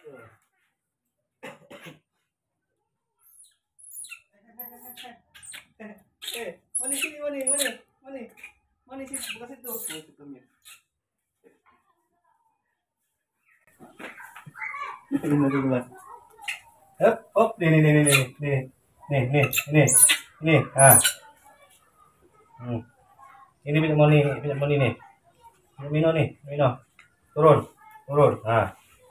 Mani sini, mani sini, buka situ. Hop, nih, ah. Ini minum mani nih. Minum. Turun. Nah.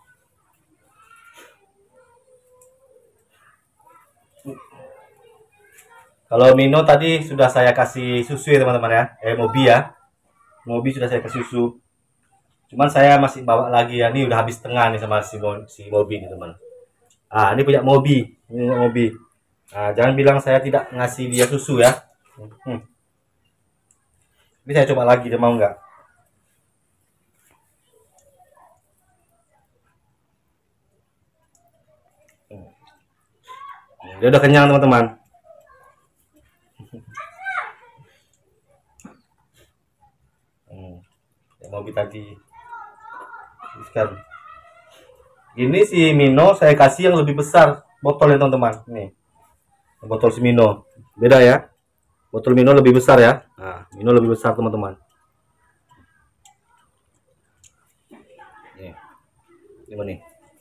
Kalau Mino tadi sudah saya kasih susu ya teman-teman ya. Mobi sudah saya kasih susu. Cuman saya masih bawa lagi ya. Ini udah habis setengah nih sama si Mobi nih teman. Ini punya Mobi. Jangan bilang saya tidak ngasih dia susu ya. Ini saya coba lagi, dia mau nggak? Dia udah kenyang teman-teman. Mobi tadi. Ini si Mino saya kasih yang lebih besar botolnya teman-teman. Nih, botol si Mino beda ya. Botol Mino lebih besar ya. Nah, Mino lebih besar teman-teman. Ini nih.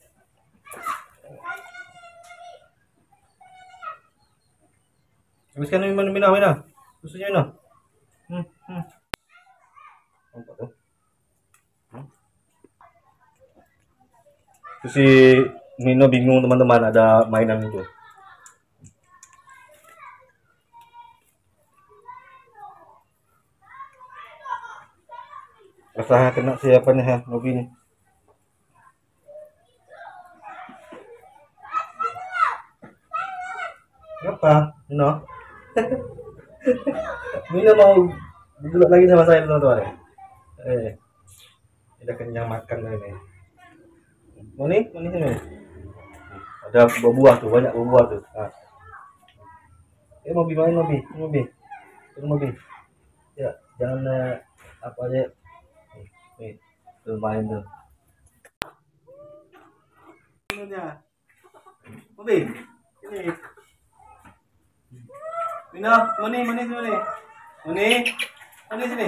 Habiskan Mino. Susunya Mino. Terus si Mino bingung teman-teman, ada mainan itu. Rasanya kena siapanya ya, mobilnya. Apa? Mino? Mino mau duduk lagi sama saya teman-teman. Udah kenyang makan ini. Moni sini. Ada buah tuh, banyak buah tuh. Mobi main Mobi. Ya, jangan apa aja. Nih, tuh main tuh. Minumnya. Mobi, ini. Mino, Moni sini.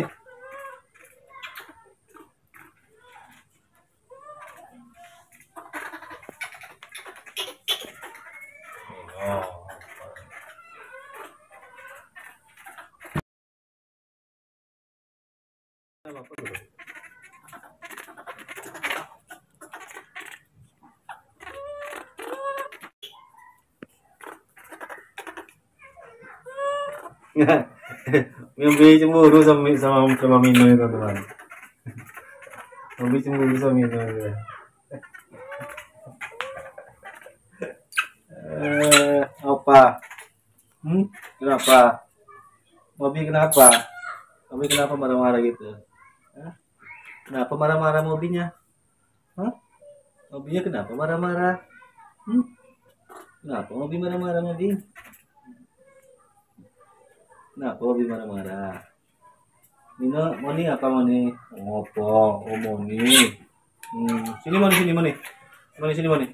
Mobi cemburu sama Mino itu teman. Mobi cemburu sama Mino itu. Apa? Kenapa? Mobi kenapa marah-marah gitu? Kenapa marah-marah mobinya? Mobinya kenapa marah-marah? Kenapa Mobi marah-marah Mobi? Kenapa Mobi marah-marah? Moni apa Moni? Ngopo? Oh Moni. Sini Moni. Sini Moni.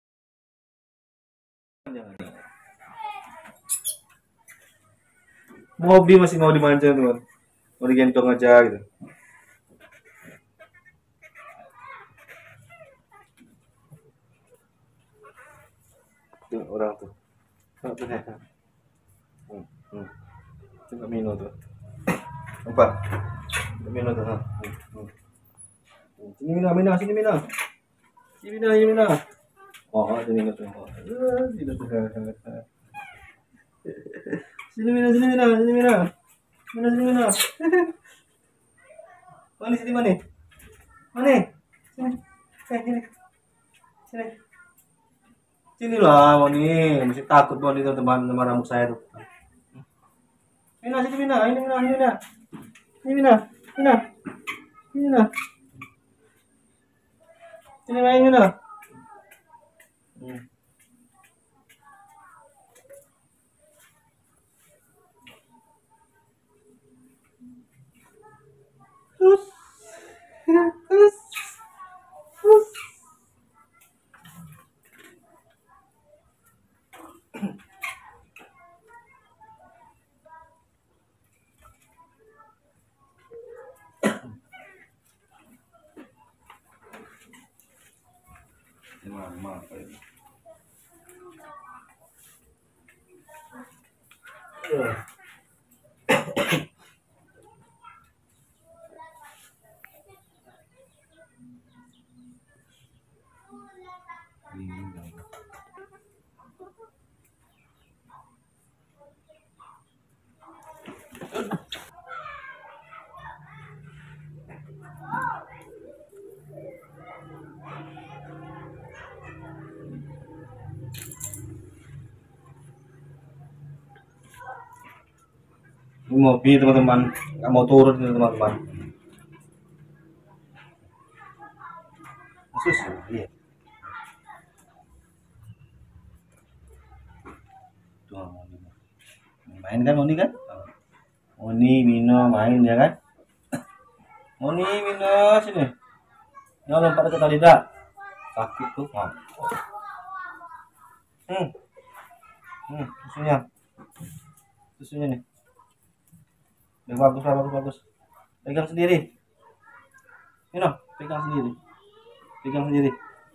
Mobi masih mau dimanja teman. Mau digendong aja gitu. Tuh orang tuh. Coba Mino tuh. Apa? Mino tuh. Sini Mino. Oh, sini Mino tuh. Sini Mino. Mani. Sini. Sini lah, Moni. Masih takut Moni teman rambut saya tuh. Mino. Sini main Mino. Mama apa ini? Ini mobil teman-teman, nggak mau turun ini teman-teman. Susu, iya. Tuh, main kan Moni kan? Moni, Mino main ya kan? Moni, Mino sini. Nggak lompat ke tali dah. Sakit tuh, mam. Susunya, susunya nih. Bagus, bagus, bagus. Pegang sendiri. Mino, pegang sendiri. Pegang sendiri.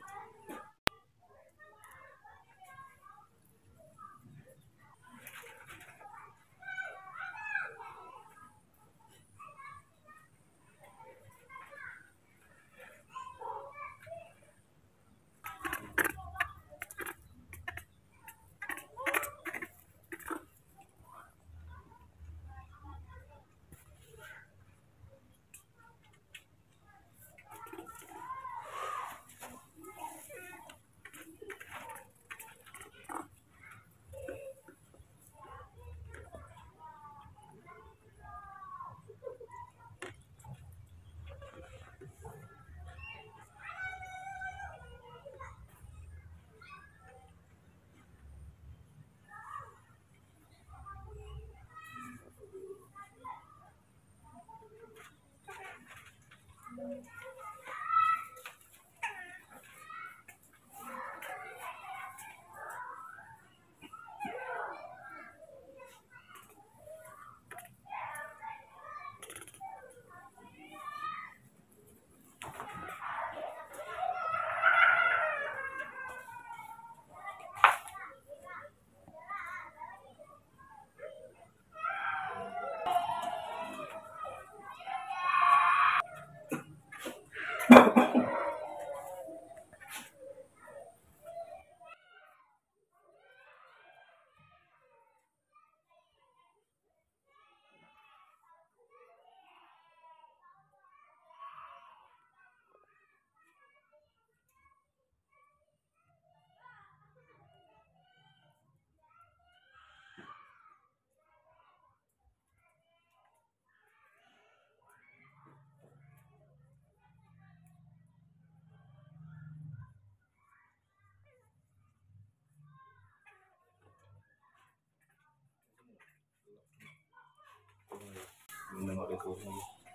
Nengok dia tuh.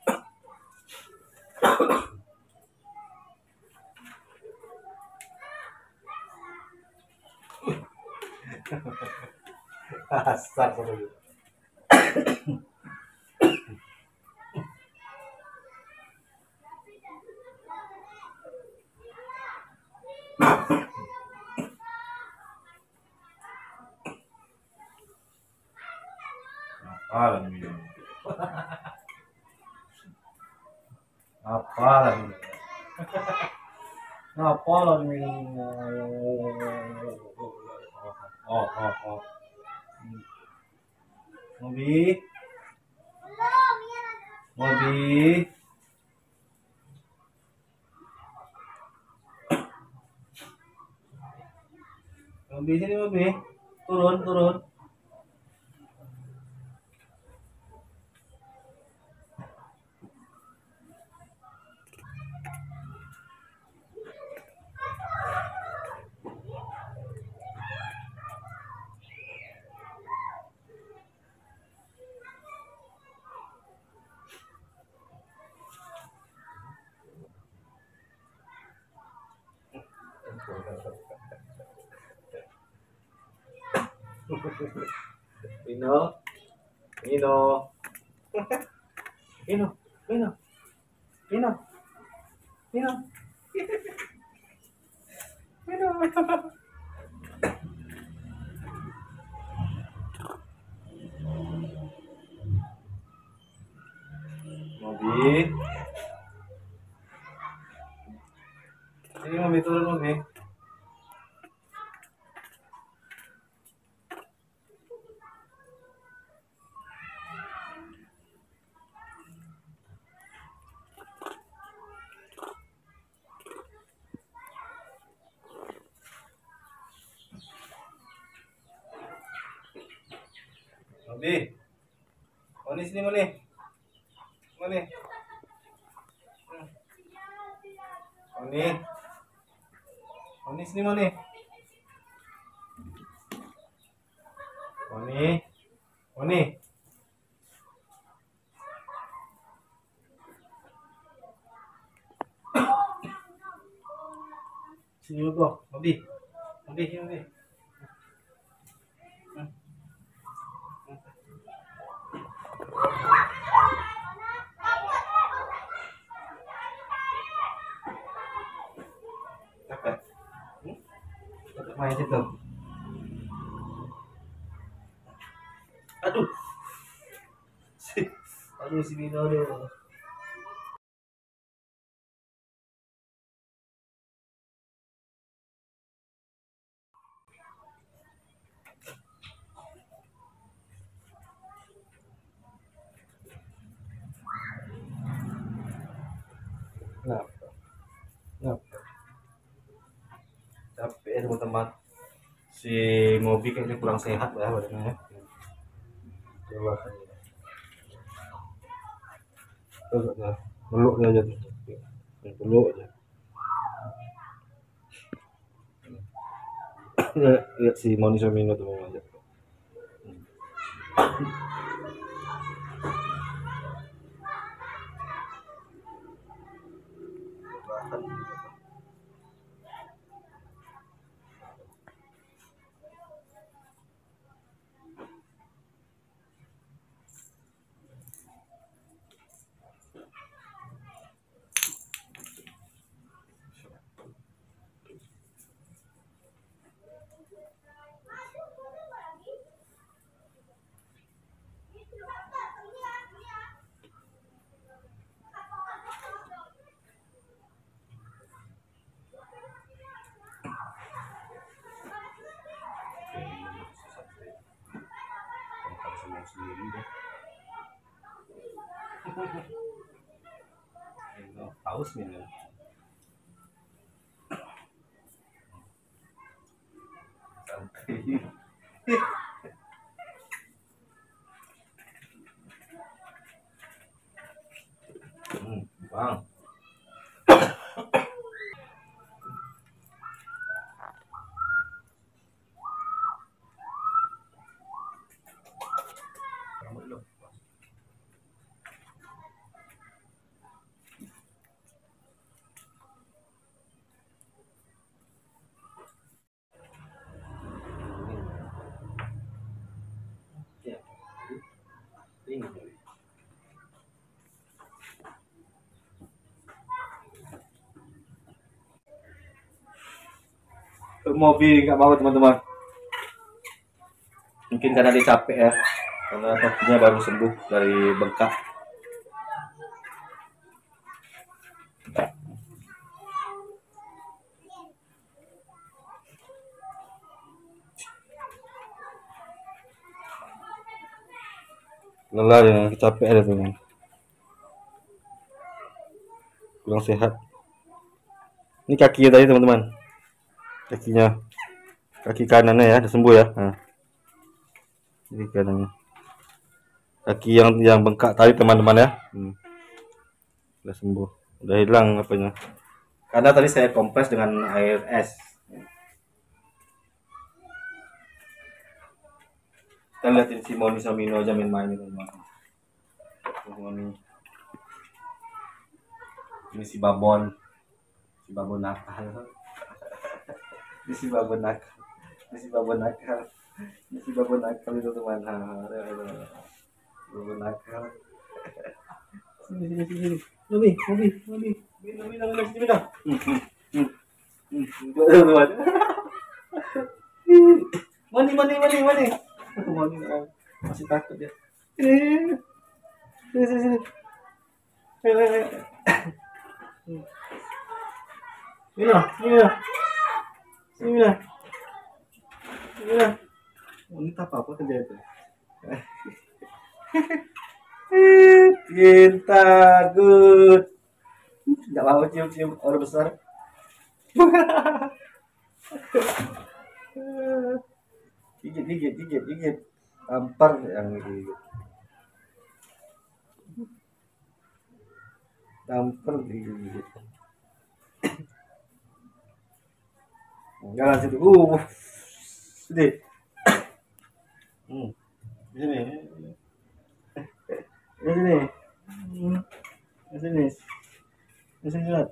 Asal satu. Apa lagi? Apa lagi? Apa lagi? Oh. Mobi. Mobi. Mobi sini Mobi. Turun. Mino. Mobi, ini Mobi turun Mobi. Mobi, Moni sini Moni, Moni, Moni, Moni sini Moni, Moni, Moni. Sini dulu, Mobi, Mobi, sini Mobi. Apa? Main situ. Aduh. Aduh si Bino aduh. Nah, nah. Capek ya teman-teman. Si Mobi kayaknya kurang sehat ya badannya. Coba kan. Tuh, ya. Meluk dia aja. Meluk aja. Lihat si Moni Somino tuh aja. Haus nih. Santai. Bang. Mobil nggak mau teman-teman, mungkin karena dia capek ya, karena kakinya baru sembuh dari bengkak. Lelah ya, capek ada teman, kurang sehat. Ini kakinya tadi teman-teman, kakinya, kaki kanannya ya udah sembuh ya. Nah, ini kanannya, kaki yang bengkak tadi teman-teman ya, udah sembuh, udah hilang apanya, karena tadi saya kompres dengan air es. Kita liatin si Moni Somino aja main-main teman-teman. Ini si Babon nakal. Ini si Babon nakal. Ini si Babon nakal. Ini si Babon nakal itu teman. Babon nakal. Sini. Mobi. Bina. Teman-teman. Mani, mani, mani, mani. Mani, masih takut ya. Sini, sini, sini. Sini lah, sini lah, sini lah, sini lah. Wanita apa kerja itu? Cinta good. Tidak mau cium-cium orang besar. Gigit, gigit, gigit, gigit. Tampar yang gigit. Tampar gigit. Jangan situ. Sedih. Di sini. Di sini. Di sini. Di sini lihat.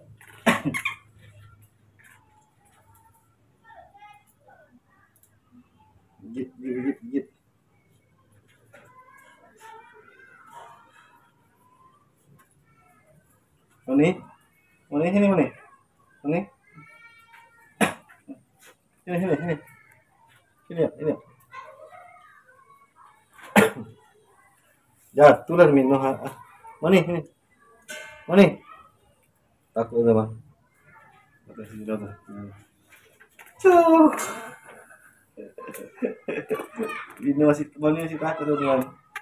Gigit, gigit, gigit. Mani, mani sini mani, mani. Sini, sini, sini. Sini, ini. Jatuh lah minum. Mani, sini. Mani. Takut sama. Atas sini dah. Ini masih takut teman.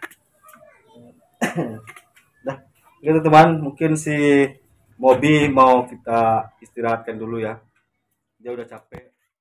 Dah, gitu teman. Mungkin si Mobi mau kita istirahatkan dulu ya. Dia udah capek.